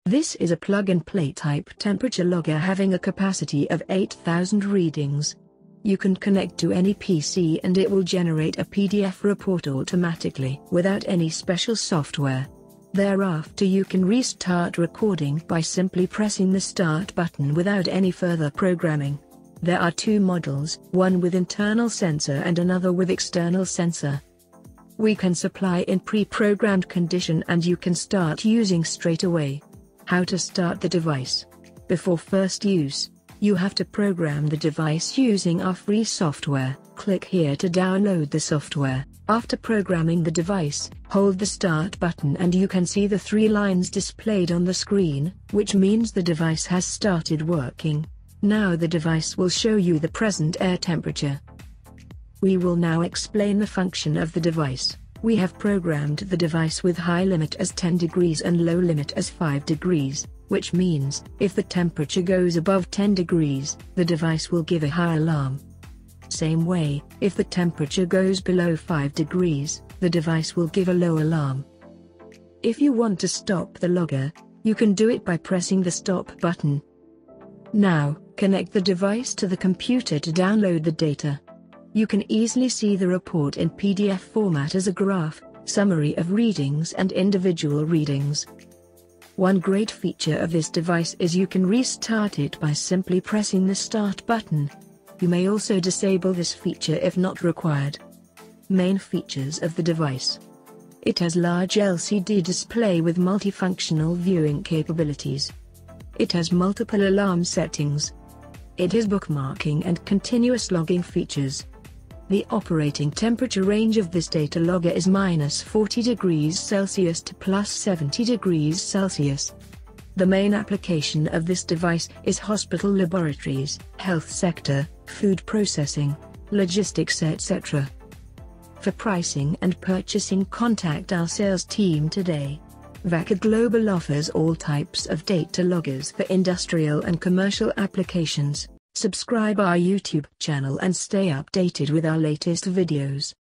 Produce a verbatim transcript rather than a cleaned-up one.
This is a plug-and-play type temperature logger having a capacity of eight thousand readings. You can connect to any P C and it will generate a P D F report automatically without any special software. Thereafter you can restart recording by simply pressing the start button without any further programming. There are two models, one with internal sensor and another with external sensor. We can supply in pre-programmed condition and you can start using straight away. How to start the device? Before first use, you have to program the device using our free software. Click here to download the software. After programming the device, hold the start button and you can see the three lines displayed on the screen, which means the device has started working. Now the device will show you the present air temperature. We will now explain the function of the device. We have programmed the device with high limit as ten degrees and low limit as five degrees, which means, if the temperature goes above ten degrees, the device will give a high alarm. Same way, if the temperature goes below five degrees, the device will give a low alarm. If you want to stop the logger, you can do it by pressing the stop button. Now, connect the device to the computer to download the data. You can easily see the report in P D F format as a graph, summary of readings and individual readings. One great feature of this device is you can restart it by simply pressing the start button. You may also disable this feature if not required. Main features of the device. It has large L C D display with multifunctional viewing capabilities. It has multiple alarm settings. It has bookmarking and continuous logging features. The operating temperature range of this data logger is minus forty degrees Celsius to plus seventy degrees Celsius. The main application of this device is hospital laboratories, health sector, food processing, logistics et cetera. For pricing and purchasing, contact our sales team today. Vaca Global offers all types of data loggers for industrial and commercial applications. Subscribe our YouTube channel and stay updated with our latest videos.